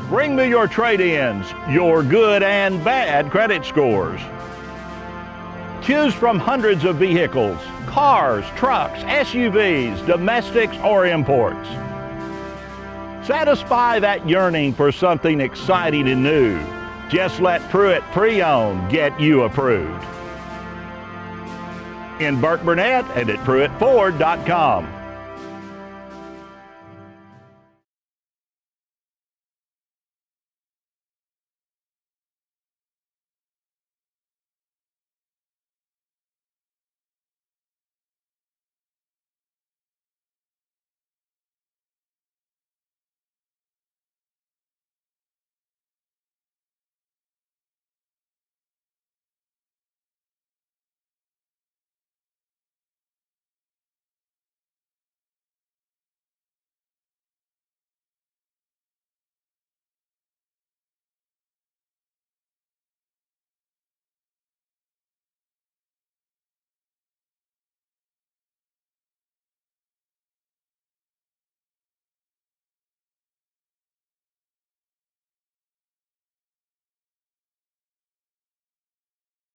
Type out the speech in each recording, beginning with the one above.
Bring me your trade-ins, your good and bad credit scores. Choose from hundreds of vehicles, cars, trucks, SUVs, domestics, or imports. Satisfy that yearning for something exciting and new. Just let Pruitt Pre-Owned get you approved. In Burke Burnett and at PruittFord.com.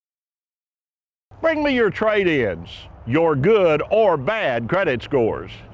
Bring me your trade-ins, your good or bad credit scores.